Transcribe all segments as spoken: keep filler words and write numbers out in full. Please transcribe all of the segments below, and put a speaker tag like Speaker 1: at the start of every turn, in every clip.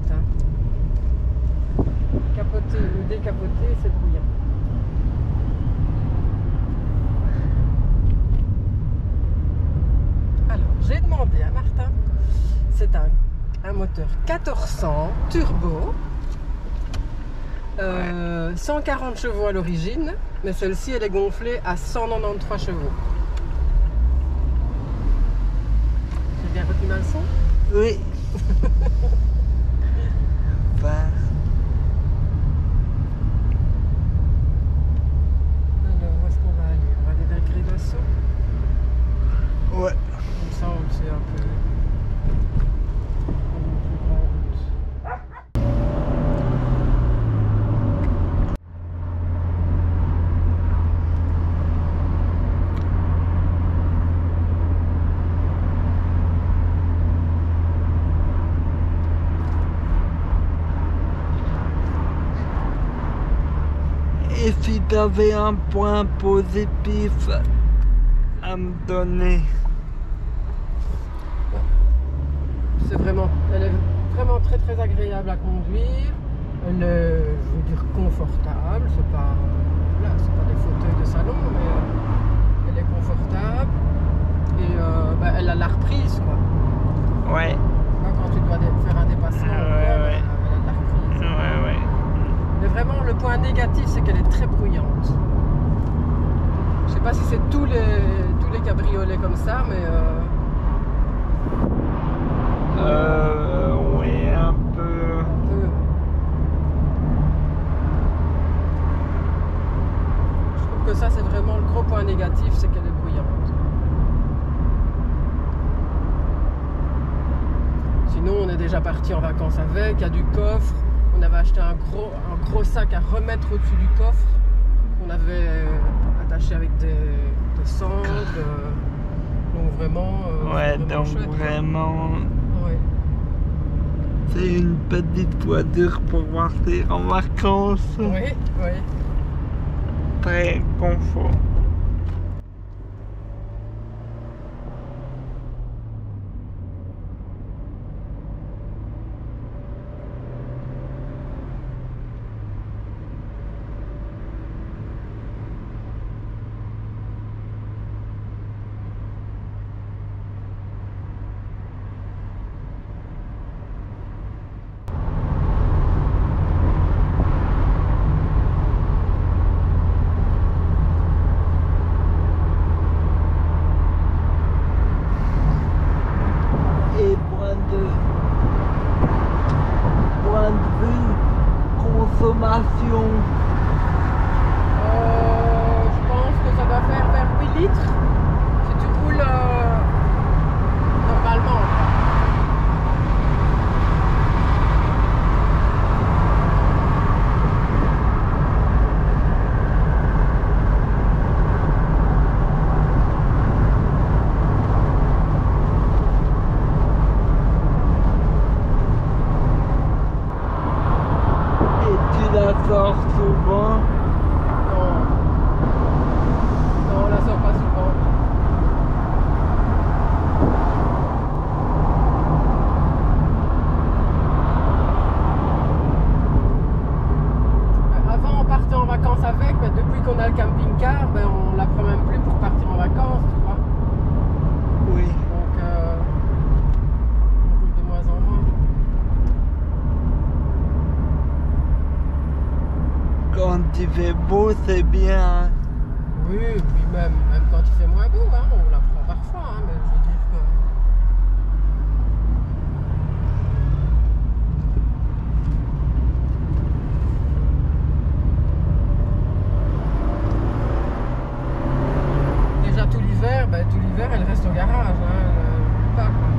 Speaker 1: bruyante. Hein. Capoter ou décapoter, c'est bruyant. Alors, j'ai demandé à Martin, c'est un, un moteur quatorze cents turbo, euh, ouais. cent quarante chevaux à l'origine, mais celle-ci elle est gonflée à cent quatre-vingt-treize chevaux. J'ai bien retenu le son?
Speaker 2: Oui. Bah.
Speaker 1: Alors, où est-ce qu'on va aller? On va aller vers Grédasson.
Speaker 2: Ouais.
Speaker 1: Comme ça, on sait un peu.
Speaker 2: Et si tu avais un point positif à me donner?
Speaker 1: C'est vraiment, elle est vraiment très très agréable à conduire. Elle est, je veux dire, confortable. C'est pas, là, c'est pas des fauteuils de salon, mais euh, elle est confortable. Et euh, bah, elle a la reprise, quoi.
Speaker 2: Ouais.
Speaker 1: Quand tu dois faire un dépassement,
Speaker 2: ouais,
Speaker 1: quoi,
Speaker 2: ouais.
Speaker 1: Bah, elle a de la reprise.
Speaker 2: Ouais, ouais.
Speaker 1: Mais vraiment, le point négatif, c'est qu'elle est très bruyante. Je sais pas si c'est tous les, tous les cabriolets comme ça, mais... Euh...
Speaker 2: Euh... Oui, un peu...
Speaker 1: Un peu. Je trouve que ça, c'est vraiment le gros point négatif, c'est qu'elle est bruyante. Sinon, on est déjà parti en vacances avec, il y a du coffre. On avait acheté un gros, un gros sac à remettre au-dessus du coffre qu'on avait attaché avec des, des sangles. Euh, donc vraiment, euh,
Speaker 2: ouais,
Speaker 1: vraiment
Speaker 2: donc
Speaker 1: chouette,
Speaker 2: vraiment...
Speaker 1: Ouais.
Speaker 2: C'est une petite voiture pour partir en vacances.
Speaker 1: Oui, oui.
Speaker 2: Très confort. Consommation.
Speaker 1: Euh, je pense que ça doit faire vers huit litres si tu roules euh, normalement.
Speaker 2: La sort souvent?
Speaker 1: Non. Non, on la sort pas souvent. Avant, on partait en vacances avec, mais depuis qu'on a le camping-car, ben, on la prend même plus pour partir en vacances, tu vois.
Speaker 2: Oui.
Speaker 1: Donc, euh, on roule de moins en moins.
Speaker 2: Quand il fait beau, c'est bien.
Speaker 1: Oui, et puis même, même quand il fait moins beau, hein, on la prend parfois, hein, mais je veux dire que... Déjà tout l'hiver, ben, tout l'hiver elle reste au garage, hein, elle, pas, quoi.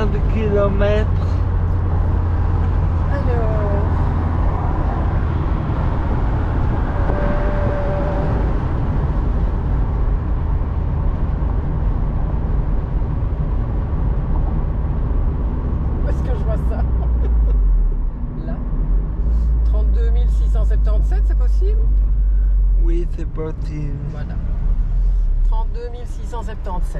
Speaker 2: combien de kilomètres?
Speaker 1: Alors... Où est-ce que je vois ça? Là. trente-deux mille six cent soixante-dix-sept, c'est possible?
Speaker 2: Oui, c'est possible.
Speaker 1: Voilà. trente-deux mille six cent soixante-dix-sept.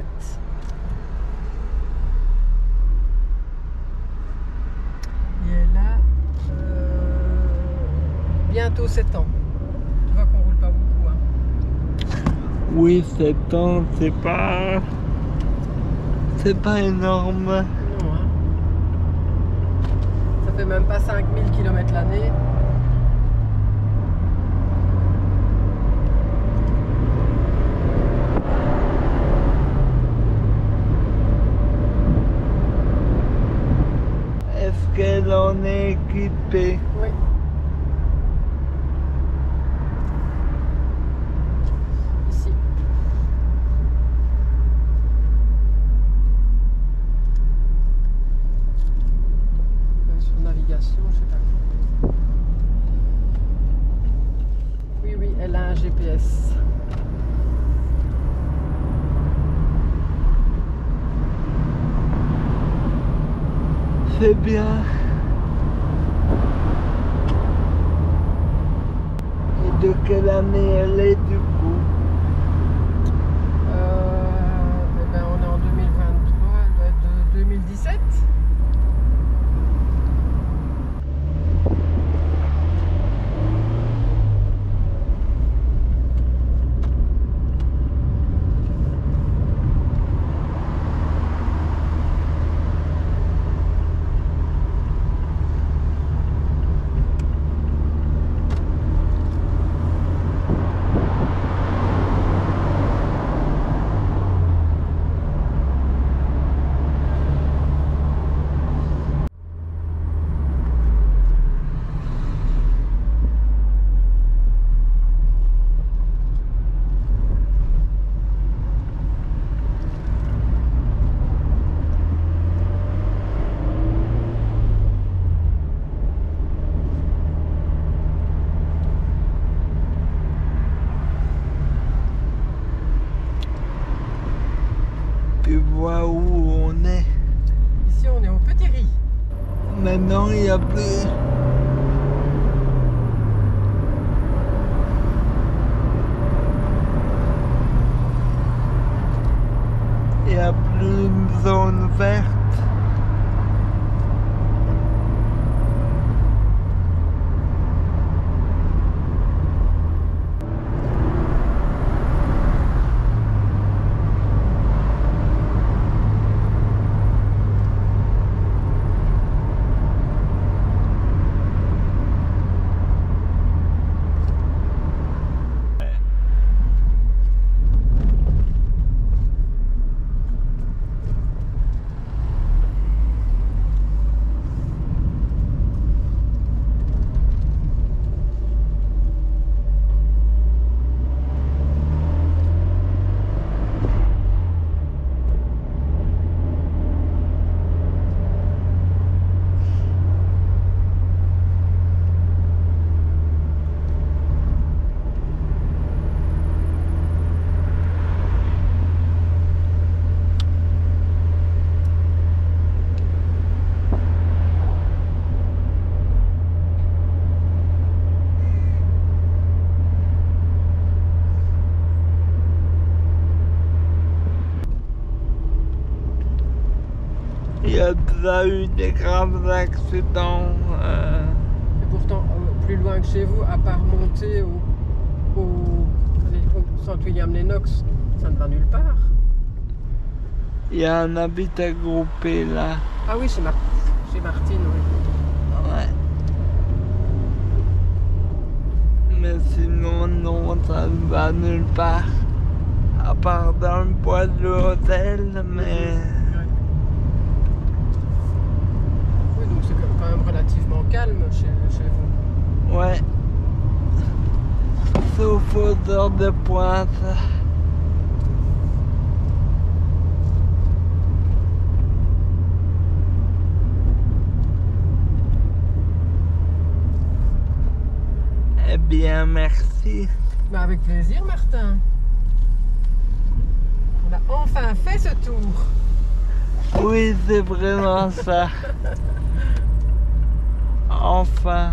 Speaker 1: Et là, euh, bientôt sept ans. Tu vois qu'on roule pas beaucoup. Hein.
Speaker 2: Oui, sept ans, c'est pas... C'est pas énorme.
Speaker 1: Non, hein. Ça fait même pas cinq mille kilomètres l'année.
Speaker 2: Est-ce qu'elle en est équipée?
Speaker 1: Oui. Ici. Euh, Sur navigation, je sais pas quoi. Oui, oui, elle a un G P S.
Speaker 2: C'est bien. Et de quelle année elle est du coup?
Speaker 1: Euh, eh ben, on est en deux mille vingt-trois, elle doit être de deux mille dix-sept.
Speaker 2: Tu vois où on est?
Speaker 1: Ici, on est au Petit Riz.
Speaker 2: Maintenant, il n'y a plus... Il n'y a plus une zone verte. Il y a déjà eu des graves accidents. Euh...
Speaker 1: Et pourtant, euh, plus loin que chez vous, à part monter au, au, allez, au Saint William Lennox, ça ne va nulle part.
Speaker 2: Il y a un habitat groupé là.
Speaker 1: Ah oui, chez, Mar chez Martine, oui.
Speaker 2: Ouais. Mais sinon, non, ça ne va nulle part. À part dans le bois de l'hôtel, mais...
Speaker 1: Oui, donc c'est quand même relativement calme chez, chez vous.
Speaker 2: Ouais. Sauf aux heures de pointe. bien, merci.
Speaker 1: Bah, avec plaisir, Martin. On a enfin fait ce tour.
Speaker 2: Oui, c'est vraiment ça. Enfin.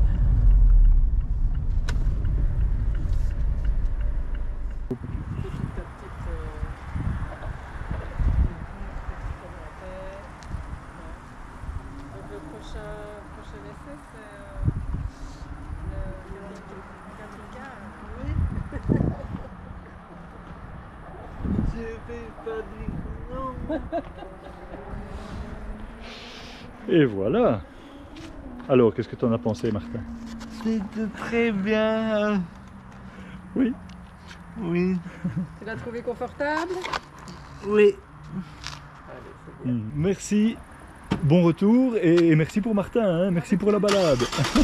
Speaker 1: Le prochain, prochain essai, c'est euh, le, le camping-car. Oui.
Speaker 2: Je vais pas dire non.
Speaker 3: Et voilà. Alors, qu'est-ce que tu en as pensé, Martin?
Speaker 2: C'était très bien.
Speaker 3: Oui.
Speaker 2: Oui.
Speaker 1: Tu l'as trouvé confortable?
Speaker 2: Oui.
Speaker 1: Allez, c'est bien.
Speaker 3: Merci. Bon retour et merci pour Martin, hein. Merci pour la balade.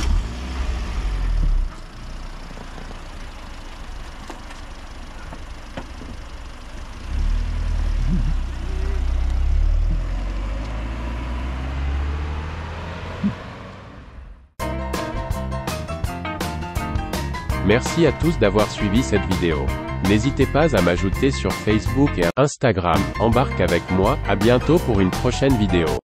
Speaker 4: Merci à tous d'avoir suivi cette vidéo. N'hésitez pas à m'ajouter sur Facebook et Instagram. Embarque avec moi, à bientôt pour une prochaine vidéo.